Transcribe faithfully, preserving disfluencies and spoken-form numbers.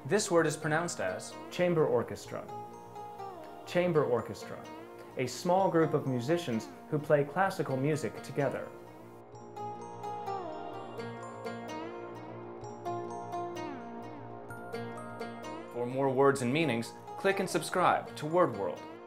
This word is pronounced as chamber orchestra. Chamber orchestra, a small group of musicians who play classical music together. For more words and meanings, click and subscribe to Word World.